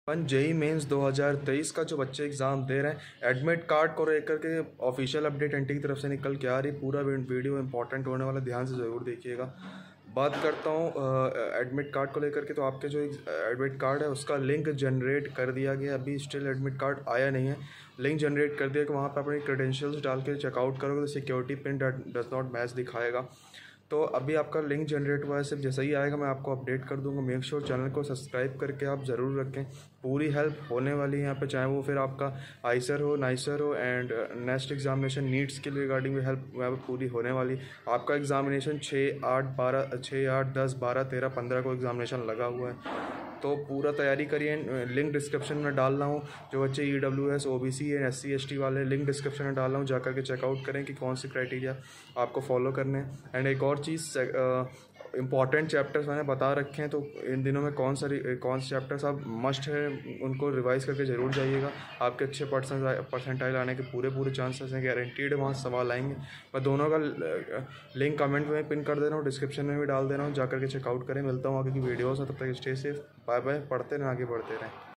अपन JEE mains 2023 का जो बच्चे एग्ज़ाम दे रहे हैं, एडमिट कार्ड को लेकर के ऑफिशियल अपडेट एनटी की तरफ से निकल के आ रही। पूरा वीडियो इंपॉर्टेंट होने वाला, ध्यान से ज़रूर देखिएगा। बात करता हूँ एडमिट कार्ड को लेकर के, तो आपके जो एडमिट कार्ड है उसका लिंक जनरेट कर दिया गया। अभी स्टिल एडमिट कार्ड आया नहीं है, लिंक जनरेट कर दिया कि वहाँ पर अपनी क्रेडेंशियल्स डाल के चेकआउट करोगे तो security pin does not match दिखाएगा। तो अभी आपका लिंक जनरेट हुआ है, सिर्फ जैसा ही आएगा मैं आपको अपडेट कर दूंगा। मेक श्योर चैनल को सब्सक्राइब करके आप ज़रूर रखें, पूरी हेल्प होने वाली है यहाँ पे, चाहे वो फिर आपका आइसर हो, नाइसर हो, एंड नेक्स्ट एग्जामिनेशन नीट्स के रिगार्डिंग भी हेल्प यहाँ पर पूरी होने वाली। आपका एग्जामिनेशन 6, 8, 12, 6, 8, 10, 12, 13, 15 को एग्जामिनेशन लगा हुआ है, तो पूरा तैयारी करिए। लिंक डिस्क्रिप्शन में डाल रहा हूँ, जो बच्चे EWS, OBC and SC ST वाले, लिंक डिस्क्रिप्शन में डाल रहा हूँ, जाकर के चेकआउट करें कि कौन सी क्राइटेरिया आपको फॉलो करने हैं। एंड एक और चीज़, इंपॉर्टेंट चैप्टर्स मैंने बता रखे हैं, तो इन दिनों में कौन से चैप्टर्स आप मस्ट है उनको रिवाइज करके ज़रूर जाइएगा। आपके अच्छे परसेंटाइल आने के पूरे चांसेस हैं, गारंटीड वहाँ सवाल आएंगे। मैं दोनों का लिंक कमेंट में पिन कर दे रहा हूँ, डिस्क्रिप्शन में भी डाल दे रहा हूँ, जाकर के चेकआउट करें। मिलता हूँ आगे की वीडियोज़ में, तब तक स्टे सेफ, बाय बाय। पढ़ते रहें, आगे बढ़ते रहें।